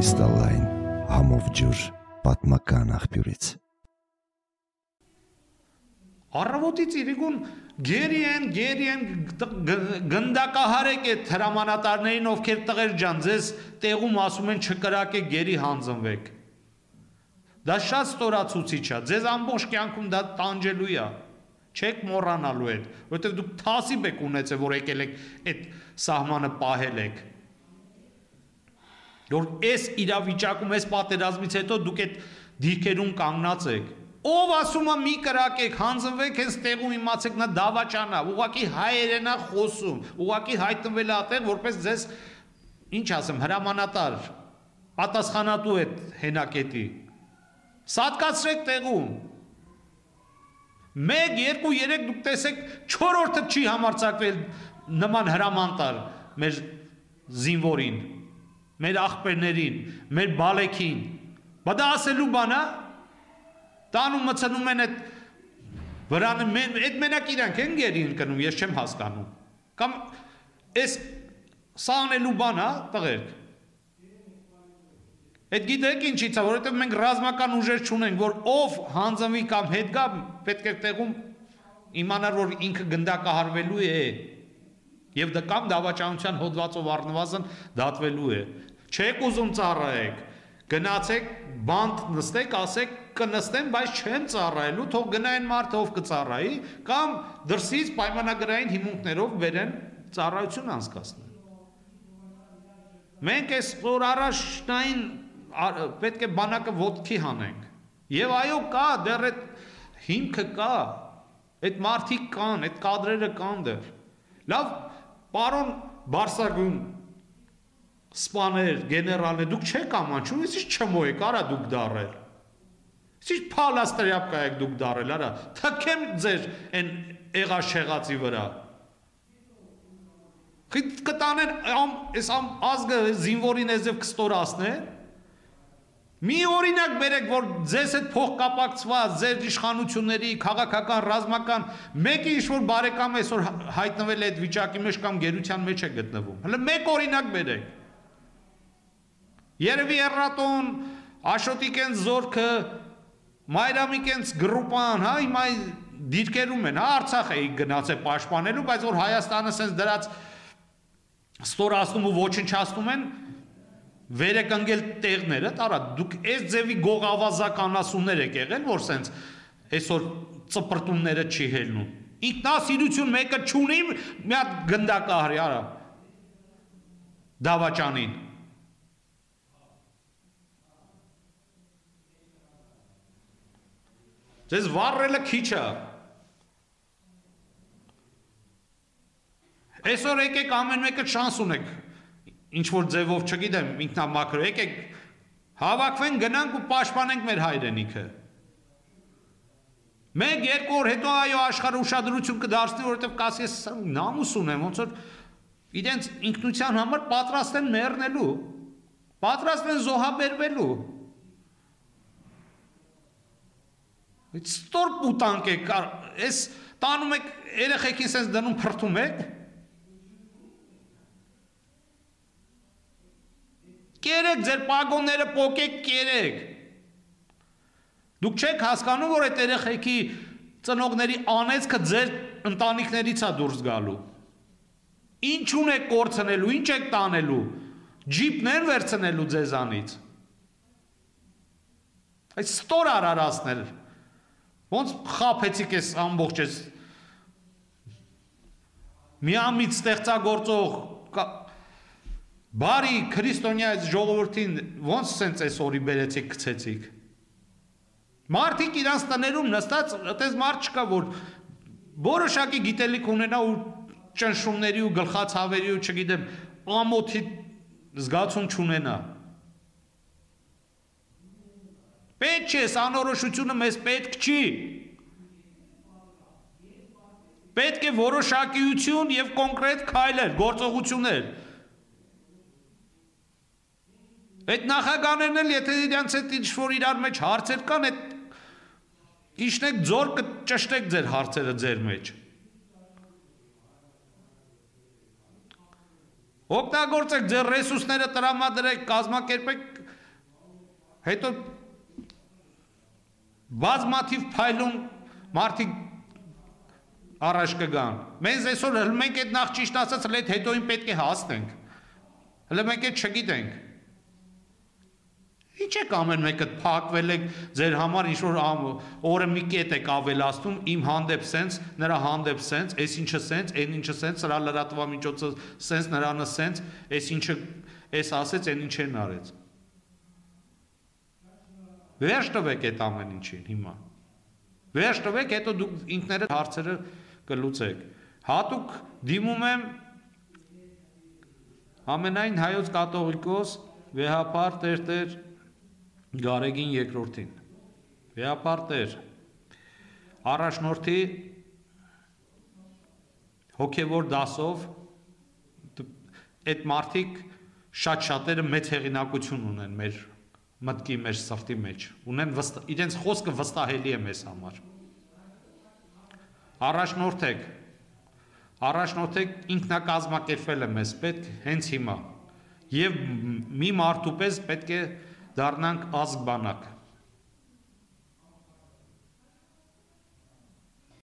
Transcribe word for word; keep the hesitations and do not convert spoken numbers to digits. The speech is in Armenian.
Կրիստալային համով ջուր պատմական աղբյուրից։ Առավոտից իրիկուն գերի են, գերի են գնդակահարեք է հրամանատարներին, ովքեր տղեր ջան, ձեզ տեղում ասում են չկրակ է գերի հանձնվեք։ Դա շատ ստորացուցիչ է, ձեզ ամբողջ կյանքում դա տանջելու է, չեք մոռանալու հետ, որովհետև դուք թասիբ եք ունեցել, որ եկել եք այդ սահմանը պահել եք։ Որ այս իրավիճակում, այս պատերազմից հետո դուք այդ դիրքերում կանգնած եք։ Ով ասում է մի կրակեք, հանձնվեք, հենց տեղում իմացեք նա դավաճանա, ուղղակի հայերեն է խոսում, ուղղակի հայտնվել է այդտեղ, որպես ձեզ, ինչ ասեմ, հրամանատար, պատասխանատու այդ հենակետի։ Սատկացրեք տեղում։ Մեկ, երկու, երեք դուք տեսեք, չորրորդը չի համարձակվել նման հրամանտար մեր զինվորին, մեր աղբերներին, մեր բալեքին։ Բա դա ասելու բան է։ Տանում մցնում են այդ վրանը, այդ մենակ իրանք են գերի ընկնում, ես չեմ հասկանում։ Կամ այս սա անելու բան է, տղերք։ Այդ գիտեք ինչից է, որովհետև մենք ռազմական ուժեր չունենք, որ ով հանձնվի կամ հետ գա, պետք է տեղում իմանար, որ ինքը գնդակահարվելու է եւ դա կամ դավաճանության հոդվածով առնվազն դատվելու է։ Չեք ուզում ծառայեք, գնացեք, բանտ նստեք, ասեք կնստեմ, բայց չեմ ծառայելու, թող գնային մարդը ով կծառայի, կամ դրսից պայմանագրային հիմունքներով բերեն ծառայություն անցկացնեն։ Մենք այս օր առաջնային պետք է բանակը ոտքի հանենք։ Եվ այո կա, դեռ այդ հիմքը կա, այդ մարդիկ կան, այդ կադրերը կան դեռ։ Լավ, պարոն Բարսագուն սպաներ, գեներալներ, դուք չեք ամանչում, ես ինչ չմոյեք, արա դուք դարել։ Ինչ փալաստրյապ կայեք դուք դարել, արա, թքեմ ձեր են եղաշեղացի վրա։ Կտանեն այս ազգը զինվորին էզև կստորացնեն, մի օրինակ բերեք, որ ձեզ հետ փող կապակցված, ձեր իշխանությունների, քաղաքական, ռազմական, մեկի ինչ-որ բարեկամ այսօր հայտնվել է այդ վիճակի մեջ կամ գերության մեջ է գտնվում։ Հələ մեկ օրինակ բերեք։ Երևի Էռատոն, Աշոտիկենց զորքը, Մայրամիկենց գրուպան, հա, հիմա դիրքերում են, հա, Արցախ էի գնացել պաշտպանելու, բայց որ Հայաստանը սենց դրած ստորացնում ու ոչնչացնում են, վեր եք ընկել տեղները, տարա, դուք այս ձևի գողավազականասուններ եք եղել, որ սենց այսօր ծպրտումները չի հելնում։ Ինքնասիրություն մեկը չունի, մի հատ գնդակահարի, արա, դավաճանին։ Ձեզ վառելը քիչ է։ Այսօր եկեք ամեն մեկը շանս ունեք, ինչ-որ ձևով չգիտեմ, ինքնամաքրո, եկեք հավաքվենք, գնանք ու պաշտպանենք մեր հայրենիքը։ Մեկ, երկու օր հետո այո աշխարհը ուշադրություն կդարձնի, որովհետև կասի ես նամուս ունեմ, ոնց որ իրենց ինքնության համար պատրաստ են մեռնելու, պատրաստ են զոհաբերվելու։ Ստոր պուտանք եք, ես տանում եք երեխեքին սենց դնում փրթում եք, կերեք ձեր պագոնները պոկեք կերեք, դուք չեք հասկանում, որ այդ երեխեքի ծնողների անեծքը ձեր ընտանիքներից է դուրս գալու, ինչ ունեք կորցնելու, ինչ եք տանելու, ջիպներ վերցնելու ձեզանից, այդ ստոր արարացներ, ոնց խապեցիք ես ամբողջ ես միամիտ ստեղծագործող բարի քրիստոնյա այս ժողովրդին ոնց սենց այս օրի բերեցիք գցեցիք։ Մարդիկ իրանց տներում նստած, այդպես մարդ չկա, որ որոշակի գիտելիք ունենա ու ճնշումների ու գլխացավերի ու չգիտեմ ամոթի զգացում չունենա։ Պետք չէ, անորոշությունը մեզ պետք չի։ Պետք է որոշակիություն և կոնկրետ քայլեր, գործողություններ։ Այդ նախագաներն էլ, եթե իրանց հետ ինչ-որ իրար մեջ հարցեր կան, այդ իջնեք ձոր կճշտեք ձեր հարցերը ձեր մեջ։ Օգտագործեք ձեր ռեսուրսները տրամադրեք, կազմակերպեք Հետո բազմաթիվ փայլուն մարդիկ առաջ կգան։ Մենք այսօր հələ մենք այդ նախ ճիշտ ասած հələ այդ հետոին պետք է հասնենք։ Հələ մենք այդ չգիտենք։ Ինչ եք ամեն մեկը փակվել եք ձեր համար ինչ որ օրը մի կետ եք ավելացնում իմ հանդեպ սենց, նրա հանդեպ սենց, այս ինչը սենց, այն ինչը սենց, սրա լրատվամիջոցը սենց, նրանը սենց, այս ինչը այս ասեց, այն ինչեն արեց։ Վերջ տվեք այդ ամեն ինչին հիմա։ Վերջ տվեք, հետո դուք ինքներդ հարցերը կլուծեք։ Հատուկ դիմում եմ ամենայն հայոց կաթողիկոս վեհապար Տեր-Տեր Գարեգին երկրորդին, վեհապար Տեր, առաջնորդի հոգևոր դասով, այդ մարդիկ շատ շատերը մեծ հեղինակություն ունեն մեր մտքի մեր սրտի մեջ, ունեն իրենց խոսքը վստահելի է մեզ համար։ Առաջնորդեք, առաջնորդեք ինքնակազմակերպվել է մեզ պետք հենց հիմա, և մի մարդու պես պետք է դառնանք ազգ բանակ։